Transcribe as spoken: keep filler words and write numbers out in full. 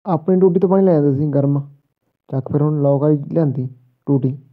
ਆਪਣੀ ਟੂਟੀ ਤੋਂ ਪਾਣੀ ਲੈ ਜਾਂਦੇ ਸੀ ਗਰਮ। ਚੱਕ ਫਿਰ ਹੁਣ ਲੋਕ ਵਾਲੀ ਲਿਆਂਦੀ ਟੂਟੀ।